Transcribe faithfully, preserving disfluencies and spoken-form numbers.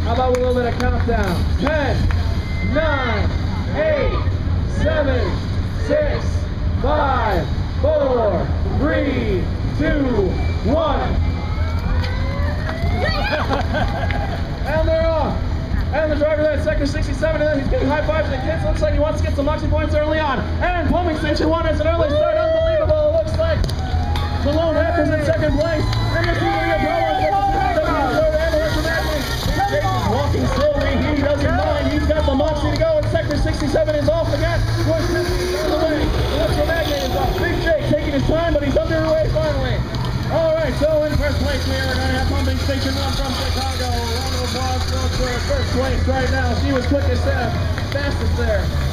How about a little bit of countdown? ten, nine, eight, seven, six, five, four, three, two, one. And they're off. And the driver there at sector sixty-seven, and he's getting high fives to the kids. Looks like he wants to get some Moxie points early on. And pumping station one has an early start. Unbelievable. It looks like the Lone Raptors in second place. And this is going to be a problem. Jason's walking slowly. He doesn't mind. He's got the Moxie to go. And sector sixty-seven is off again. Push on the way. Electromagnet is off. Big Jake taking his time, but he's underway finally. All right, so in first place we are going to have pumping station one from Chicago. Round of applause goes for first place right now. She was quickest, uh, fastest there.